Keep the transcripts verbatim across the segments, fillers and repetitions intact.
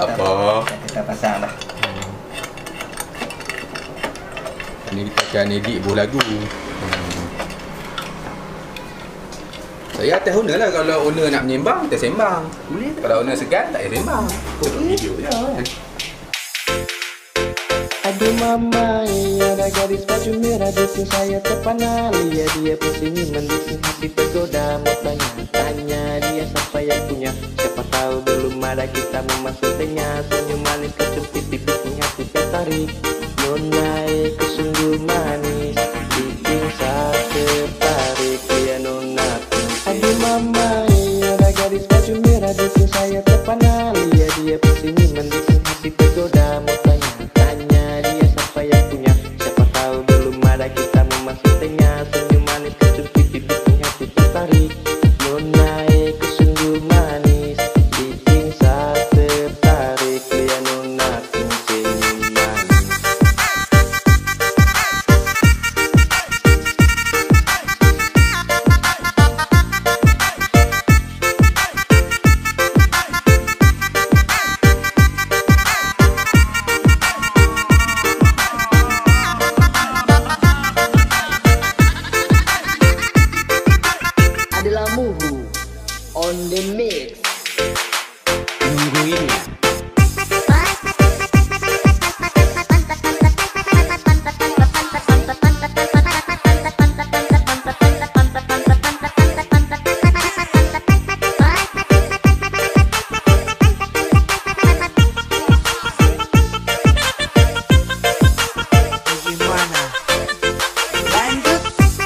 kita, apa. Kita pasang dah. Ini kita akan edit buah lagu. Hmm. Saya atas owner lah. Kalau owner nak menyembang, kita sembang. Boleh tak? Kalau owner segan, tak payah sembang. Tengok video je kan. Aduh mama, ada gadis baju merah bikin saya terpana. Lihat dia pusing mendukung hati tergoda. Mau tanya-tanya dia siapa yang punya. Siapa tahu belum ada kita memasukkannya. Senyum manis kecupit bikin hati tertarik. Nona itu sungguh manis, bikin saya tertarik. Dia nona. Aduh mama, ada gadis baju merah bikin saya terpana. Lihat dia pusing mendukung hati tergoda. Mau tanya-tanya dia siapa yang punya. Siapa tahu belum ada kita memasukkannya. Senyum manis kecupit bikin hati tertarik. Nona itu sungguh manis, bikin saya tertarik. Dia nona senyum manis. Adalah Muhu on the mix. Nungguin. Gimana? Lanjut.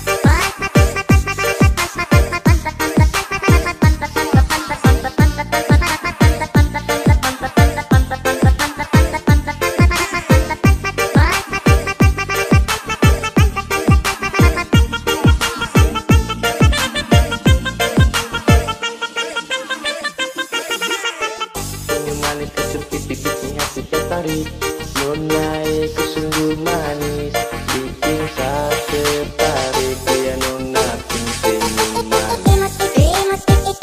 Senyum manis kecupit bikin hati tertarik. Nona itu sungguh manis, bikin saya tertarik. Dia nona senyum manis.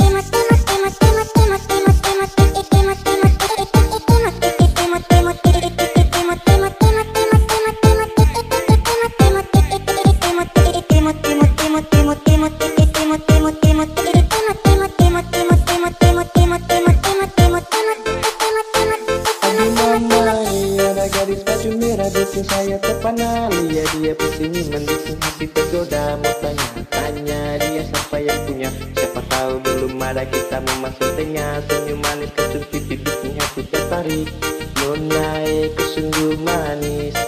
Aduh mama, ada gadis baju merah bikin saya terpana. Lihat dia pusing mendukung hati tergoda. Mau tanya-tanya dia siapa yang punya. Siapa tahu belum ada kita memasukkannya. Senyum manis kecupit bikin hati tertarik. Nona itu sungguh manis,